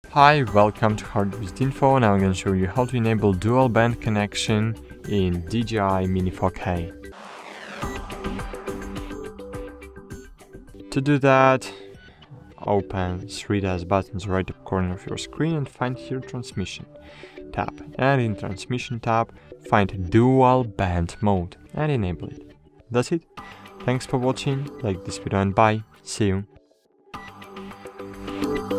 Hi, welcome to HardReset.Info. Now I'm going to show you how to enable dual band connection in DJI Mini 4K. To do that, open 3 buttons right top corner of your screen and find here Transmission tab. And in Transmission tab, find Dual Band Mode and enable it. That's it. Thanks for watching. Like this video and bye. See you.